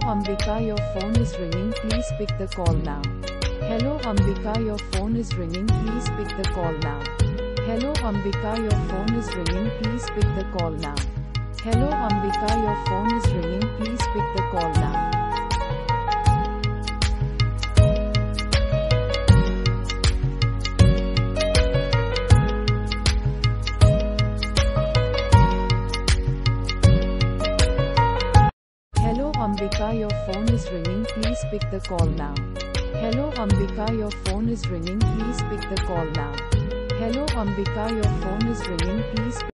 Ambika, your phone is ringing, please pick the call now. Hello Ambika, your phone is ringing, please pick the call now. Hello Ambika, your phone is ringing, please pick the call now. Hello Ambika, your phone is ringing, please pick the call now. Hello Ambika, your phone is ringing, please pick the call now. Hello Ambika, your phone is ringing, please pick the call now. Hello Ambika, your phone is ringing, please